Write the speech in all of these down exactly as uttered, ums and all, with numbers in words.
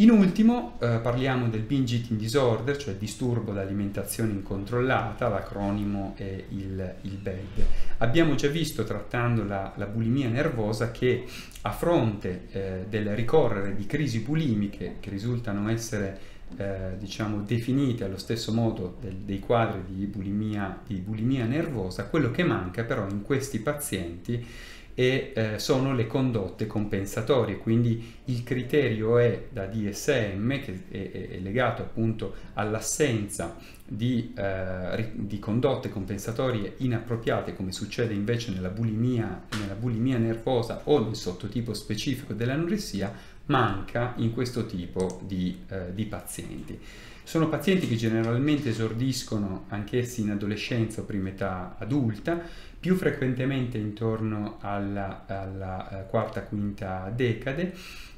In ultimo eh, parliamo del binge eating disorder, cioè disturbo d'alimentazione incontrollata, l'acronimo è il, il B E D. Abbiamo già visto, trattando la, la bulimia nervosa, che a fronte eh, del ricorrere di crisi bulimiche che risultano essere eh, diciamo definite allo stesso modo del, dei quadri di bulimia, di bulimia nervosa, quello che manca però in questi pazienti e eh, sono le condotte compensatorie. Quindi il criterio è da D S M, che è, è legato appunto all'assenza di, eh, di condotte compensatorie inappropriate, come succede invece nella bulimia, nella bulimia nervosa o nel sottotipo specifico dell'anoressia. Manca in questo tipo di, eh, di pazienti. Sono pazienti che generalmente esordiscono anch'essi in adolescenza o prima età adulta, più frequentemente intorno alla, alla quarta quinta decade.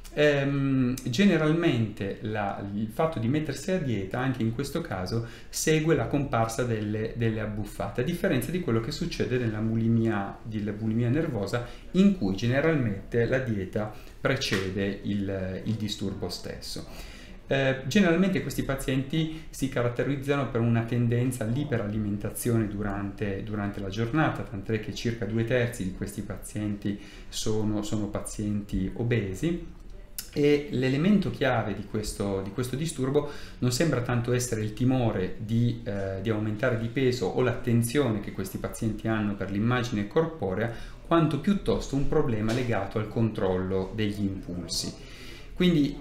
Ehm, generalmente la, il fatto di mettersi a dieta anche in questo caso segue la comparsa delle, delle abbuffate, a differenza di quello che succede nella bulimia, della bulimia nervosa, in cui generalmente la dieta precede il, il disturbo stesso. Eh, generalmente questi pazienti si caratterizzano per una tendenza all'iperalimentazione durante, durante la giornata, tant'è che circa due terzi di questi pazienti sono, sono pazienti obesi. E l'elemento chiave di questo, di questo disturbo non sembra tanto essere il timore di, eh, di aumentare di peso o l'attenzione che questi pazienti hanno per l'immagine corporea, quanto piuttosto un problema legato al controllo degli impulsi. Quindi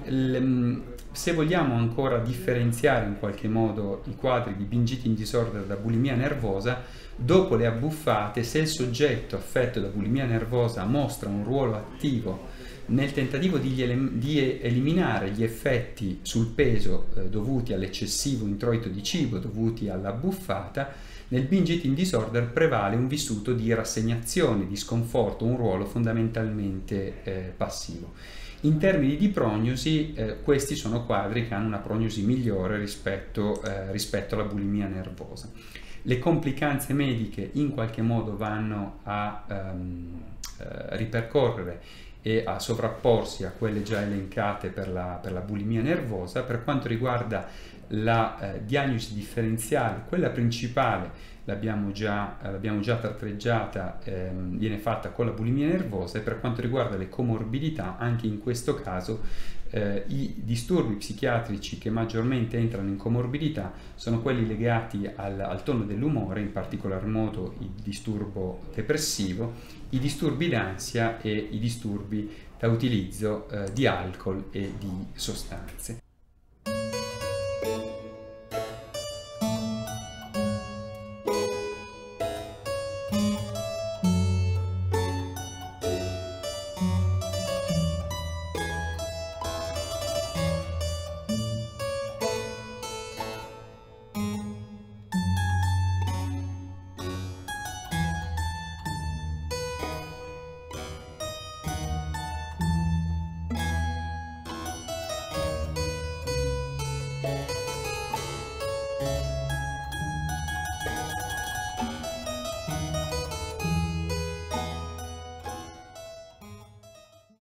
se vogliamo ancora differenziare in qualche modo i quadri di binge eating disorder da bulimia nervosa, dopo le abbuffate, se il soggetto affetto da bulimia nervosa mostra un ruolo attivo nel tentativo di, di eliminare gli effetti sul peso eh, dovuti all'eccessivo introito di cibo, dovuti all'abbuffata, nel binge eating disorder prevale un vissuto di rassegnazione, di sconforto, un ruolo fondamentalmente eh, passivo. In termini di prognosi, eh, questi sono quadri che hanno una prognosi migliore rispetto, eh, rispetto alla bulimia nervosa. Le complicanze mediche in qualche modo vanno a ehm, eh, ripercorrere e a sovrapporsi a quelle già elencate per la, per la bulimia nervosa. Per quanto riguarda la eh, diagnosi differenziale, quella principale l'abbiamo già, l'abbiamo già tratteggiata, ehm, viene fatta con la bulimia nervosa, e per quanto riguarda le comorbidità, anche in questo caso eh, i disturbi psichiatrici che maggiormente entrano in comorbidità sono quelli legati al, al tono dell'umore, in particolar modo il disturbo depressivo, i disturbi d'ansia e i disturbi da utilizzo eh, di alcol e di sostanze.